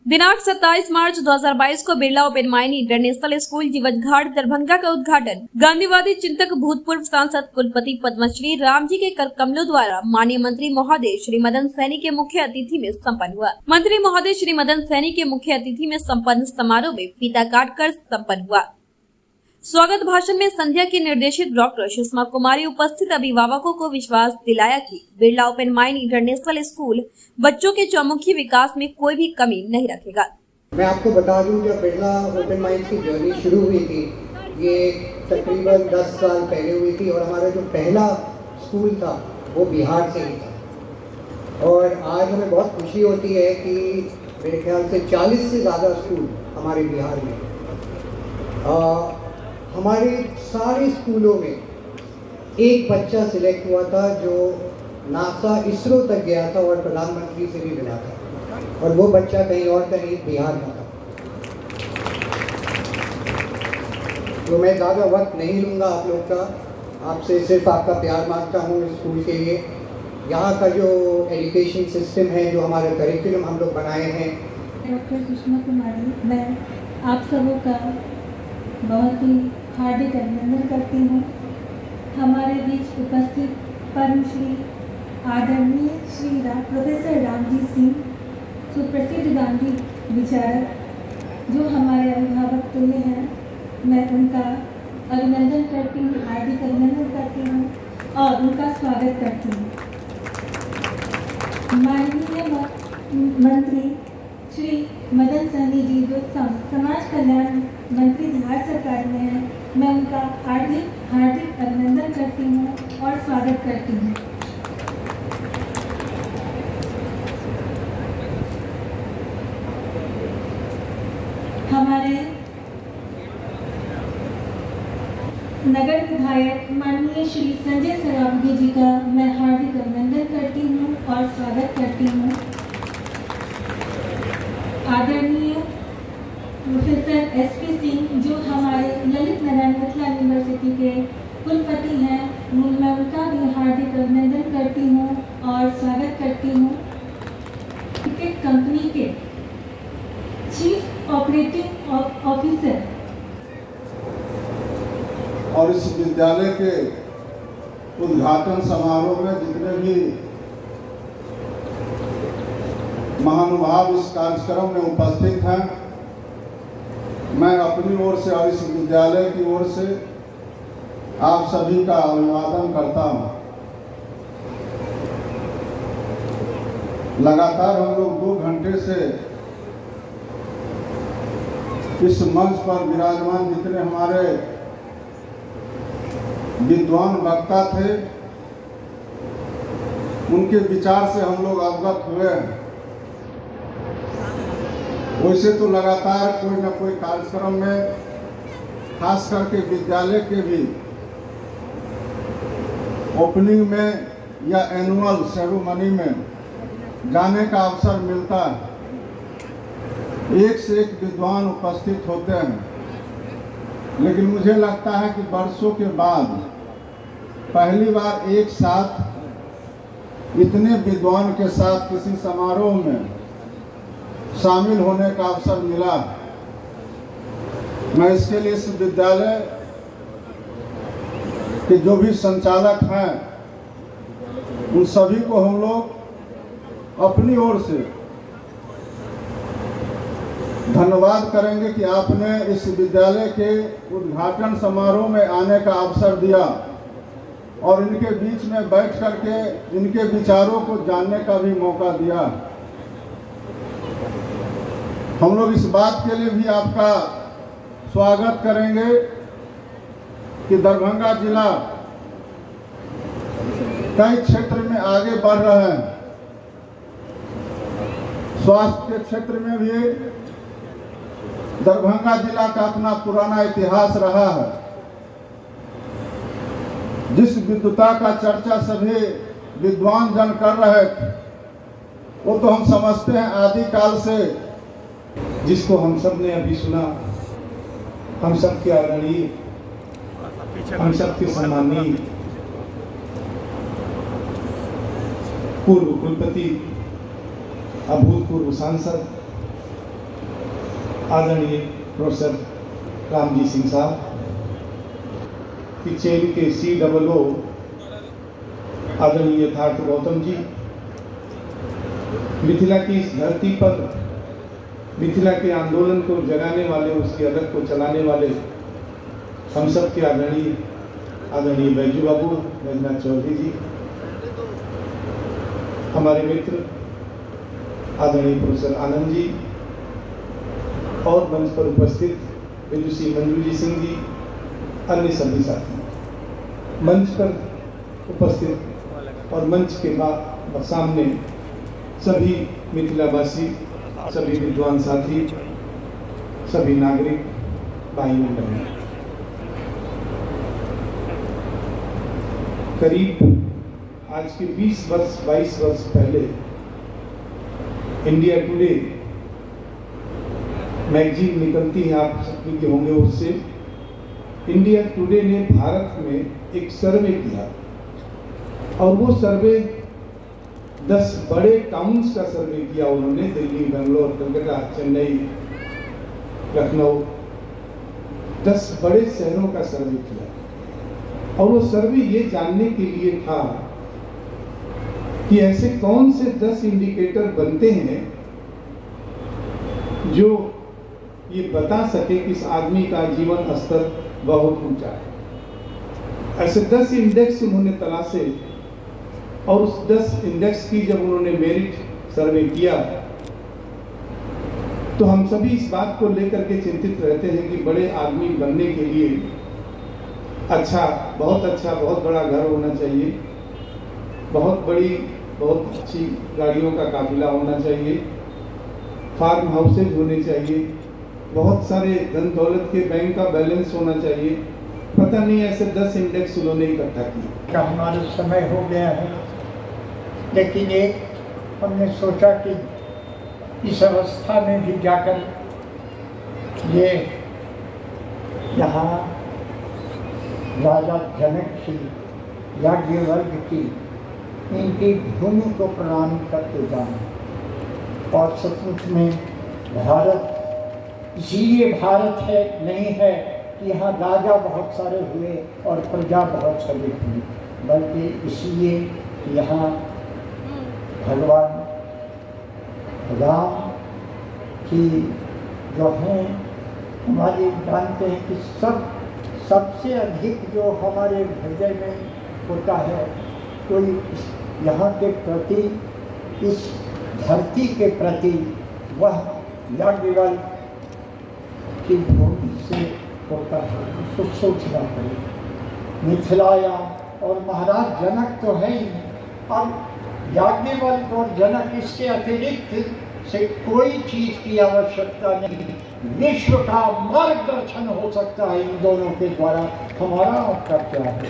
दिनांक 27 मार्च 2022 को Birla open mind international school Jivachhghat Darbhanga का उद्घाटन गांधीवादी चिंतक भूतपूर्व सांसद कुलपति पद्मश्री रामजी के कर कमलों द्वारा माननीय मंत्री महोदय श्री मदन सैनी के मुख्य अतिथि में संपन्न हुआ। मंत्री महोदय श्री मदन सैनी के मुख्य अतिथि में संपन्न समारोह में फीता काटकर संपन्न हुआ। स्वागत भाषण में संध्या की निर्देशित डॉक्टर सुषमा कुमारी उपस्थित अभिभावकों को विश्वास दिलाया कि Birla open mind international school बच्चों के चौमुखी विकास में कोई भी कमी नहीं रखेगा। मैं आपको बता दूं, जब बिरला ओपन माइंड की जर्नी शुरू हुई थी, ये तकरीबन 10 साल पहले हुई थी और हमारा जो पहला स्कूल था वो बिहार से ही था। और आज हमें बहुत खुशी होती है कि मेरे ख्याल से 40 से ज़्यादा स्कूल हमारे बिहार में, हमारे सारे स्कूलों में एक बच्चा सिलेक्ट हुआ था जो नासा इसरो तक गया था और प्रधानमंत्री से भी मिला था, और वो बच्चा कहीं और नहीं बिहार का था। तो मैं ज़्यादा वक्त नहीं लूँगा आप लोग का, आपसे सिर्फ आपका प्यार मांगता हूँ इस स्कूल के लिए। यहाँ का जो एजुकेशन सिस्टम है, जो हमारा करिकुलम हम लोग बनाए हैं। डॉक्टर सुषमा कुमारी, मैं आप सबों का बहुत ही हार्दिक अभिनंदन करती हूँ। हमारे बीच उपस्थित पद्मश्री आदरणीय श्री प्रोफेसर रामजी सिंह, सुप्रसिद्ध गांधी विचारक, जो हमारे अभिभावक तुल्य हैं, मैं उनका अभिनंदन करती हूँ, हार्दिक अभिनंदन करती हूँ और उनका स्वागत करती हूँ। माननीय मंत्री श्री मदन सैनी जी, जो समाज कल्याण मंत्री बिहार सरकार में हैं, मैं उनका हार्दिक अभिनंदन करती हूँ और स्वागत करती हूँ। हमारे नगर विधायक माननीय श्री संजय सरावगी जी का मैं हार्दिक अभिनंदन करती हूँ और स्वागत करती हूँ। आदरणीय प्रोफेसर एसपी सिंह, जो हमारे ललित नारायण मिथिला यूनिवर्सिटी के कुलपति हैं, मैं उनका भी हार्दिक अभिनंदन करती हूँ और स्वागत करती हूँ। क्रिकेट कंपनी के चीफ ऑपरेटिंग ऑफिसर और इस विद्यालय के उद्घाटन समारोह में जितने भी महानुभाव इस कार्यक्रम में उपस्थित हैं, मैं अपनी ओर से और इस विद्यालय की ओर से आप सभी का अभिवादन करता हूं। लगातार हम लोग 2 घंटे से इस मंच पर विराजमान जितने हमारे विद्वान वक्ता थे, उनके विचार से हम लोग अवगत हुए हैं। वैसे तो लगातार कोई न कोई कार्यक्रम में, खास करके विद्यालय के भी ओपनिंग में या एनुअल सेरेमनी में जाने का अवसर मिलता है। एक से एक विद्वान उपस्थित होते हैं, लेकिन मुझे लगता है कि वर्षों के बाद पहली बार एक साथ इतने विद्वान के साथ किसी समारोह में शामिल होने का अवसर मिला। मैं इसके लिए इस विद्यालय के जो भी संचालक हैं, उन सभी को हम लोग अपनी ओर से धन्यवाद करेंगे कि आपने इस विद्यालय के उद्घाटन समारोह में आने का अवसर दिया और इनके बीच में बैठ करके इनके विचारों को जानने का भी मौका दिया। हम लोग इस बात के लिए भी आपका स्वागत करेंगे कि दरभंगा जिला कई क्षेत्र में आगे बढ़ रहे हैं। स्वास्थ्य के क्षेत्र में भी दरभंगा जिला का अपना पुराना इतिहास रहा है। जिस विद्वता का चर्चा सभी विद्वान जन कर रहे थे, वो तो हम समझते हैं आदिकाल से, जिसको हम सब ने अभी सुना। हम सब के आदरणीय, हम सब के सम्मानीय पूर्व कुलपति, अभूतपूर्व सांसद आदरणीय प्रोफेसर रामजी सिंह साहब, चेन के COO आदरणीय यथार्थ गौतम जी, मिथिला की इस धरती पर मिथिला के आंदोलन को जगाने वाले, उसकी अलग को चलाने वाले हम सब के आदरणीय बैजू बाबू बैजनाथ चौधरी जी, हमारे मित्र आदरणीय प्रोफेसर आनंद जी और मंच पर उपस्थित विदुषी मंजू जी सिंह जी, अन्य सभी साथी, मंच पर उपस्थित और मंच के बाद सामने सभी मिथिलावासी, सभी विद्वान साथी, सभी नागरिक भाइयों बहनों, करीब आज के 22 वर्ष पहले इंडिया टुडे मैगजीन निकलती है, आप सभी के होंगे उससे। इंडिया टुडे ने भारत में एक सर्वे किया और वो सर्वे 10 बड़े टाउन्स का सर्वे किया उन्होंने, दिल्ली, बेंगलोर, कलकत्ता, चेन्नई, लखनऊ, 10 बड़े शहरों का सर्वे किया। और वो सर्वे ये जानने के लिए था कि ऐसे कौन से 10 इंडिकेटर बनते हैं जो ये बता सके कि इस आदमी का जीवन स्तर बहुत ऊंचा है। ऐसे 10 इंडेक्स उन्होंने तलाशे और उस 10 इंडेक्स की जब उन्होंने मेरिट सर्वे किया तो हम सभी इस बात को लेकर के चिंतित रहते हैं कि बड़े आदमी बनने के लिए बहुत बड़ा घर होना चाहिए, बहुत अच्छी गाड़ियों का काफिला होना चाहिए, फार्म हाउसेज होने चाहिए, बहुत सारे धन दौलत के बैंक का बैलेंस होना चाहिए। पता नहीं ऐसे 10 इंडेक्स उन्होंने इकट्ठा किए। हमारा समय हो गया है, लेकिन एक हमने सोचा कि इस अवस्था में भी जाकर ये यहाँ राजा जनक की, याज्ञवल्क्य की, इनकी भूमि को प्रणाम करते जाएं। और सचमुच में भारत इसीलिए भारत है नहीं है कि यहाँ राजा बहुत सारे हुए और प्रजा बहुत सारी हुई, बल्कि इसलिए यहाँ भगवान राम की जो हैं हमारे जानते हैं कि सबसे अधिक जो हमारे हृदय में होता है कोई यहाँ के प्रति, इस धरती के प्रति, वह याज्ञवल्क्य की भूमि से होता है। उसको सोचना पड़ेगा। मिथिलाया और महाराज जनक तो है ही, और याज्ञवल्क्य और जनक, इसके अतिरिक्त से कोई चीज की आवश्यकता नहीं। विश्व का मार्गदर्शन हो सकता है इन दोनों के द्वारा। हमारा आपका क्या है?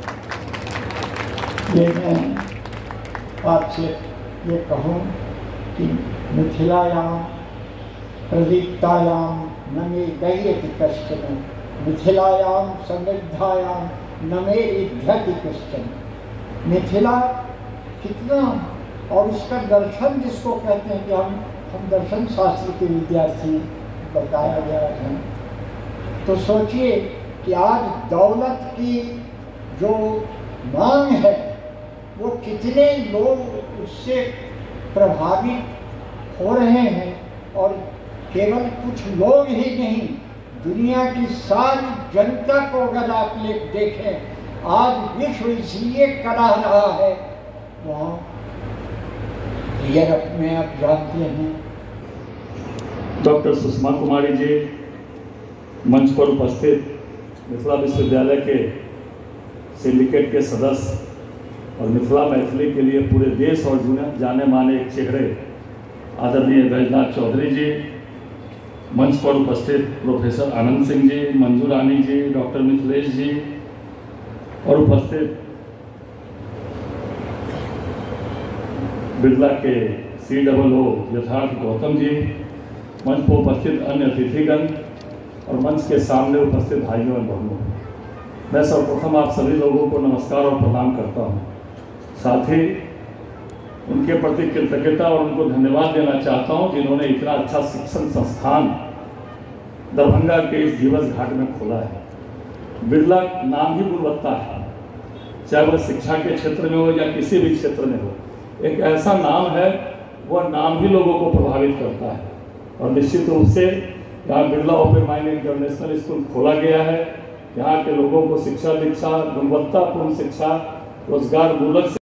ये मैं आपसे ये कहूँ कि मिथिलायां प्रदीप्तायां न मे दह्यति कश्चन, मिथिलायां समृद्धायां न मे इध्यति कश्चन। मिथिला कितना, और उसका दर्शन जिसको कहते हैं कि हम दर्शन शास्त्र के विद्यार्थी बताया गया है, तो सोचिए कि आज दौलत की जो मांग है वो कितने लोग उससे प्रभावित हो रहे हैं, और केवल कुछ लोग ही नहीं, दुनिया की सारी जनता को अगर आप देखें, आज विश्व इसलिए करा रहा है वहाँ यूरोप में, आप जानते हैं। डॉक्टर सुषमा कुमारी जी, मंच पर उपस्थित मिथिला विश्वविद्यालय के सिंडिकेट के सदस्य और मिथिला मैथिली के लिए पूरे देश और जाने माने एक चेहरे आदरणीय बैजनाथ चौधरी जी, मंच पर उपस्थित प्रोफेसर आनंद सिंह जी, मंजू रानी जी, डॉक्टर मिथिलेश जी और उपस्थित बिरला के COO यथार्थ गौतम जी, मंच पर उपस्थित अन्य अतिथिगण और मंच के सामने उपस्थित भाइयों और बहनों, मैं सर्वप्रथम आप सभी लोगों को नमस्कार और प्रणाम करता हूं। साथ ही उनके प्रति कृतज्ञता और उनको धन्यवाद देना चाहता हूं जिन्होंने इतना अच्छा शिक्षण संस्थान दरभंगा के इस जीवछ घाट में खोला है। बिरला नाम ही गुणवत्ता है, चाहे वह शिक्षा के क्षेत्र में हो या किसी भी क्षेत्र में हो। एक ऐसा नाम है, वह नाम ही लोगों को प्रभावित करता है। और निश्चित रूप से यहाँ Birla open mind international school खोला गया है। यहाँ के लोगों को शिक्षा दीक्षा, गुणवत्तापूर्ण शिक्षा, रोजगार मूलक